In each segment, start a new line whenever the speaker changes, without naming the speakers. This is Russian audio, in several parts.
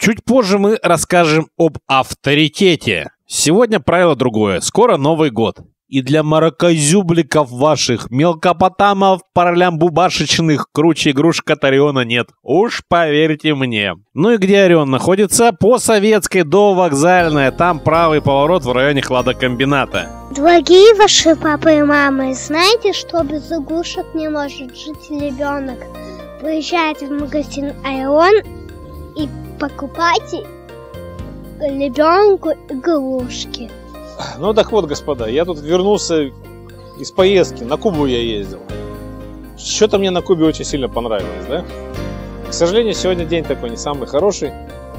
Чуть позже мы расскажем об авторитете. Сегодня правило другое. Скоро Новый год. И для маракозюбликов ваших, мелкопотамов, паралямбубашечных, круче игрушек от Ориона нет. Уж поверьте мне. Ну и где Орион находится? По Советской, до Вокзальная. Там правый поворот в районе хладокомбината.
Дорогие ваши папы и мамы, знаете, что без игрушек не может жить ребенок? Приезжайте в магазин Орион и покупайте ребенку игрушки.
Ну так вот, господа, я тут вернулся из поездки, на Кубу я ездил. Что-то мне на Кубе очень сильно понравилось, да? К сожалению, сегодня день такой не самый хороший.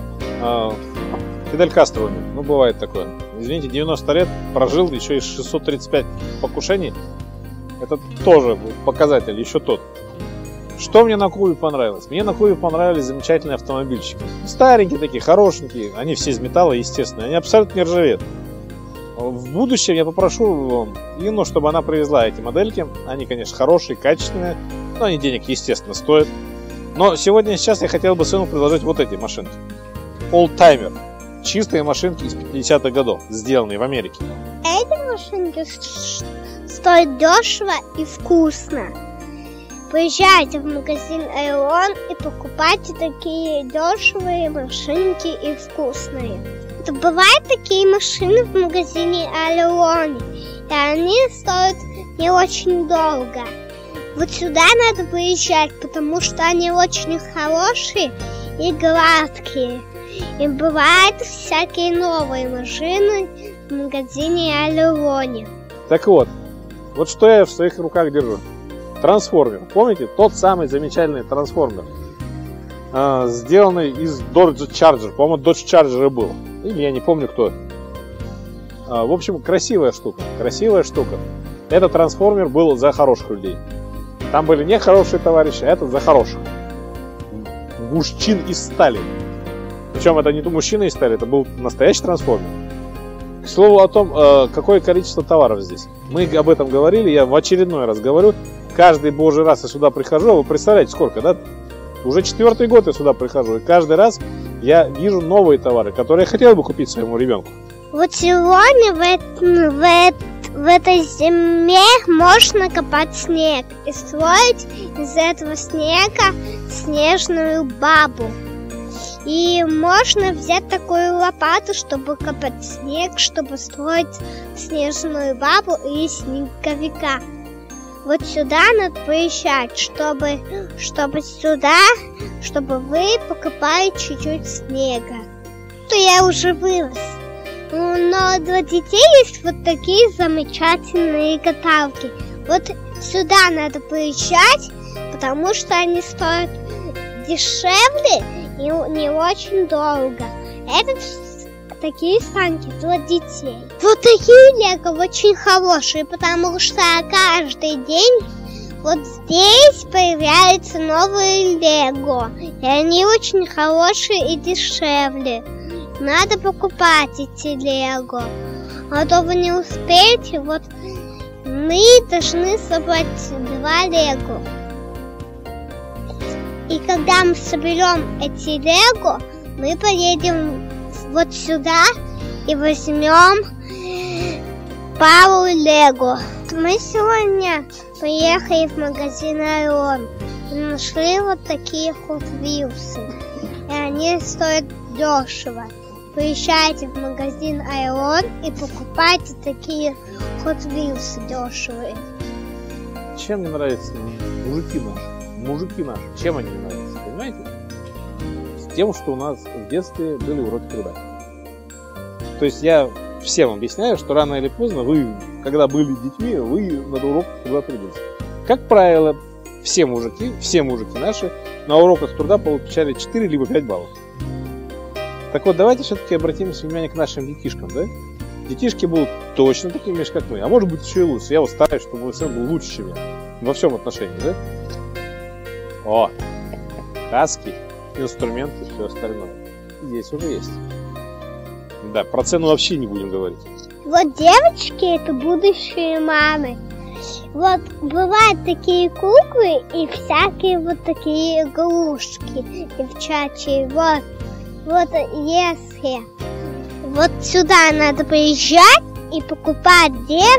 Фидель Кастро умер, ну бывает такое. Извините, 90 лет прожил, еще и 635 покушений. Это тоже показатель, еще тот. Что мне на Кубе понравилось? Мне на Кубе понравились замечательные автомобильчики. Старенькие такие, хорошенькие, они все из металла, естественно, они абсолютно не ржавеют. В будущем я попрошу Инну, чтобы она привезла эти модельки. Они, конечно, хорошие, качественные, но они денег, естественно, стоят. Но сейчас я хотел бы сыну предложить вот эти машинки. Oldtimer. Чистые машинки из 50-х годов, сделанные в Америке.
Эти машинки стоят дешево и вкусно. Приезжайте в магазин Орион и покупайте такие дешевые машинки и вкусные. Бывают такие машины в магазине Орион, и они стоят не очень дорого. Вот сюда надо приезжать, потому что они очень хорошие и гладкие. И бывают всякие новые машины в магазине Орион.
Так вот что я в своих руках держу. Трансформер. Помните? Тот самый замечательный трансформер. Сделанный из Dodge Charger. По-моему, Dodge Charger был. Или я не помню кто. В общем, красивая штука. Красивая штука. Этот трансформер был за хороших людей. Там были нехорошие товарищи, а этот за хороших. Мужчин из стали. Причем это не мужчина из стали, это был настоящий трансформер. К слову о том, какое количество товаров здесь. Мы об этом говорили, я в очередной раз говорю. Каждый божий раз я сюда прихожу, вы представляете, сколько, да? Уже 4-й год я сюда прихожу, и каждый раз я вижу новые товары, которые я хотел бы купить своему ребенку.
Вот сегодня в этой зиме можно копать снег и строить из этого снега снежную бабу. И можно взять такую лопату, чтобы копать снег, чтобы строить снежную бабу и снеговика. Вот сюда надо приезжать, чтобы вы покупали чуть-чуть снега. То я уже вырос. Но для детей есть вот такие замечательные каталки. Вот сюда надо приезжать, потому что они стоят дешевле и не очень дорого. Это такие санки для детей. Вот такие лего очень хорошие, потому что каждый день вот здесь появляются новые лего. И они очень хорошие и дешевле. Надо покупать эти лего. А то вы не успеете. Вот мы должны собрать 2 лего. И когда мы соберем эти лего, мы поедем вот сюда и возьмем пару лего. Мы сегодня поехали в магазин Орион и нашли вот такие Hot Wheels. И они стоят дешево. Приезжайте в магазин Орион и покупайте такие Hot Wheels дешевые.
Чем мне нравятся мужики наши? Чем они мне нравятся, понимаете? С тем, что у нас в детстве были уроки труда. То есть я всем объясняю, что рано или поздно вы, когда были детьми, вы над уроком труда трудились. Как правило, все мужики наши на уроках труда получали 4 либо 5 баллов. Так вот, давайте все-таки обратим внимание к нашим детишкам, да? Детишки будут точно такими же, как мы, а может быть еще и лучше. Я вот стараюсь, чтобы мой сын был лучше, чем я. Во всем отношении, да? О, каски, инструменты, все остальное. Здесь уже есть. Да, про цену вообще не будем говорить.
Вот девочки — это будущие мамы. Вот бывают такие куклы и всякие вот такие игрушки девчачьи. Вот. Вот если вот сюда надо приезжать и покупать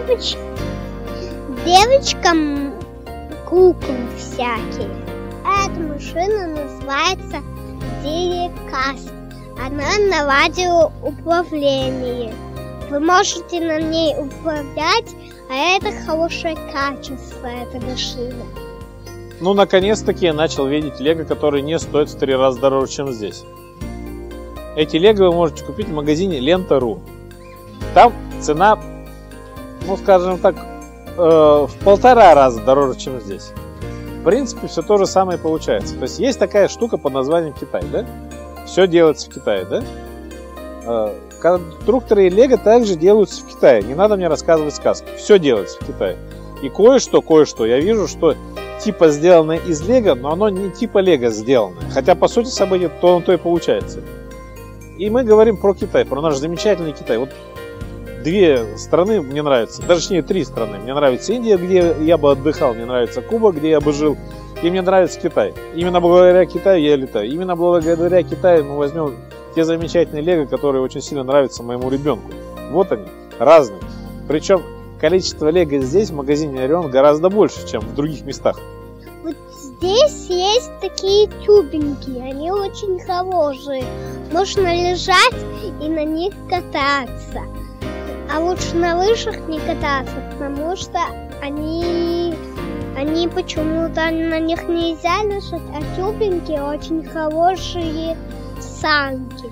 девочкам куклы всякие. Эта машина называется Дирикаст. Она на радиоуправлении. Вы можете на ней управлять, а это хорошее качество, эта машина.
Ну, наконец-таки я начал видеть лего, которые не стоят в 3 раза дороже, чем здесь. Эти лего вы можете купить в магазине Лента.ру. Там цена, ну, скажем так, в 1,5 раза дороже, чем здесь. В принципе, все то же самое получается. То есть есть такая штука под названием Китай, да? Все делается в Китае, да? Конструкторы и лего также делаются в Китае. Не надо мне рассказывать сказки. Все делается в Китае. И кое-что, я вижу, что типа сделанное из лего, но оно не типа лего сделанное. Хотя, по сути, события то и получается. И мы говорим про Китай, про наш замечательный Китай. Вот 2 страны мне нравятся, точнее 3 страны. Мне нравится Индия, где я бы отдыхал, мне нравится Куба, где я бы жил, и мне нравится Китай. Именно благодаря Китаю я летаю. Именно благодаря Китаю мы возьмем те замечательные лего, которые очень сильно нравятся моему ребенку. Вот они, разные. Причем количество лего здесь, в магазине Орион, гораздо больше, чем в других местах.
Вот здесь есть такие тюбинки, они очень хорошие. Можно лежать и на них кататься. А лучше на лыжах не кататься, потому что они почему-то на них нельзя лежать, а тюбинки очень хорошие санки.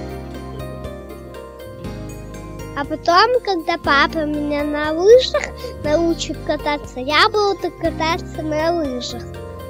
А потом, когда папа меня на лыжах научит кататься, я буду кататься на лыжах.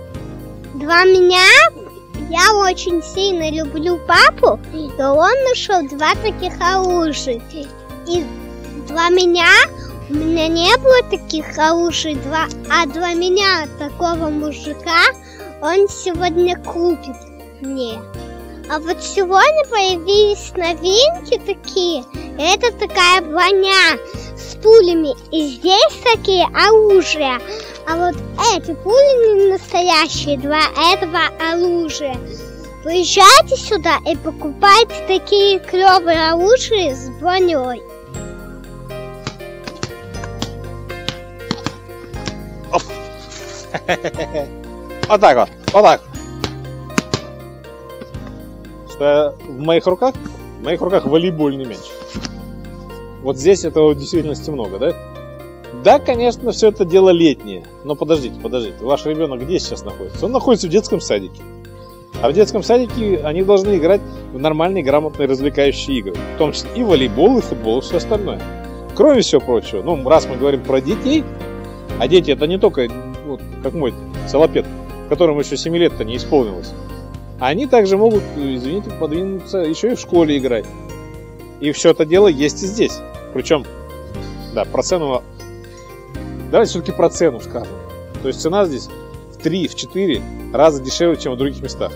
Я очень сильно люблю папу, и он нашел 2 таких оружия. И у меня не было таких оружий, а для меня, такого мужика, он сегодня купит мне. А вот сегодня появились новинки такие. Это такая броня с пулями. И здесь такие оружия. А вот эти пули не настоящие для этого оружия. Приезжайте сюда и покупайте такие клевые оружия с броней.
Вот так. Что в моих руках? В моих руках волейбольный мяч. Вот здесь этого в действительности много, да? Да, конечно, все это дело летнее. Но подождите. Ваш ребенок где сейчас находится? Он находится в детском садике. А в детском садике они должны играть в нормальные, грамотные, развлекающие игры. В том числе и волейбол, и футбол, и все остальное. Кроме всего прочего, ну, раз мы говорим про детей, а дети это не только, вот, как мой салопед, которому еще 7 лет-то не исполнилось. Они также могут, извините, подвинуться еще и в школе играть. И все это дело есть и здесь. Причем, да, про цену... Давайте все-таки про цену скажем. То есть цена здесь в 3-4 раза дешевле, чем в других местах.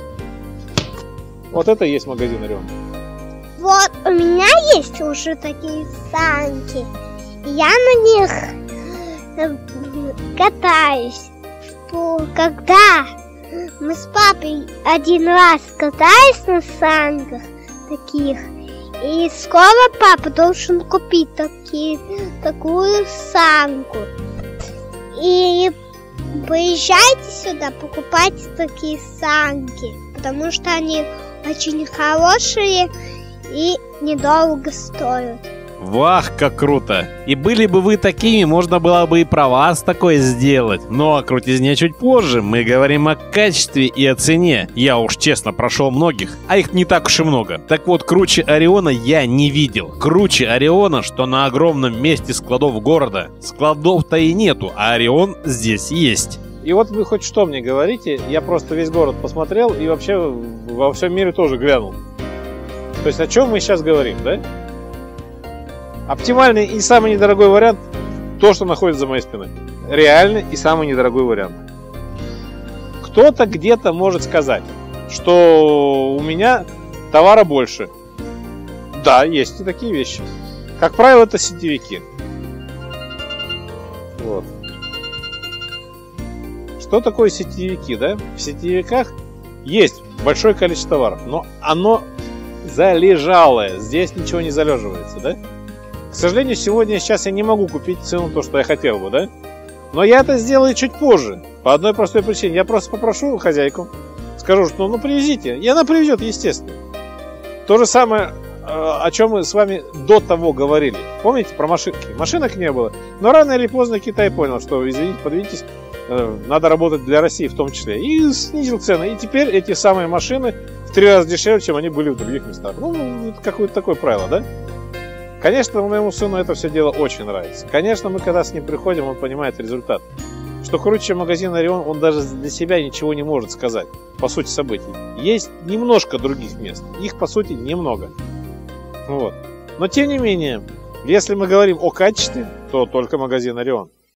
Вот это и есть магазин Орион.
Вот у меня есть уже такие санки. Я на них катаюсь. Когда мы с папой один раз катались на санках таких, и скоро папа должен купить такую санку. И приезжайте сюда, покупайте такие санки, потому что они очень хорошие и недолго стоят.
Вах, как круто! И были бы вы такими, можно было бы и про вас такое сделать. Но о крутизне чуть позже. Мы говорим о качестве и о цене. Я уж честно прошел многих, а их не так уж и много. Так вот, круче Ориона я не видел. Круче Ориона, что на огромном месте складов города. Складов-то и нету, а Орион здесь есть.
И вот вы хоть что мне говорите, я просто весь город посмотрел и вообще во всем мире тоже глянул. То есть о чем мы сейчас говорим, да? Оптимальный и самый недорогой вариант – то, что находится за моей спиной. Реальный и самый недорогой вариант. Кто-то где-то может сказать, что у меня товара больше. Да, есть и такие вещи. Как правило, это сетевики. Вот. Что такое сетевики, да? В сетевиках есть большое количество товаров, но оно залежалое. Здесь ничего не залеживается, да? К сожалению, сейчас я не могу купить цену то, что я хотел бы, да? Но я это сделаю чуть позже. По одной простой причине. Я просто попрошу хозяйку, скажу, что ну привезите. И она привезет, естественно. То же самое, о чем мы с вами до того говорили. Помните про машинки? Машинок не было. Но рано или поздно Китай понял, что, извините, подведитесь, надо работать для России в том числе. И снизил цены. И теперь эти самые машины в 3 раза дешевле, чем они были в других местах. Ну, это какое-то такое правило, да? Конечно, моему сыну это все дело очень нравится. Конечно, мы когда с ним приходим, он понимает результат. Что круче, чем магазин Орион, он даже для себя ничего не может сказать. По сути событий. Есть немножко других мест. Их, по сути, немного. Вот. Но, тем не менее, если мы говорим о качестве, то только магазин Орион.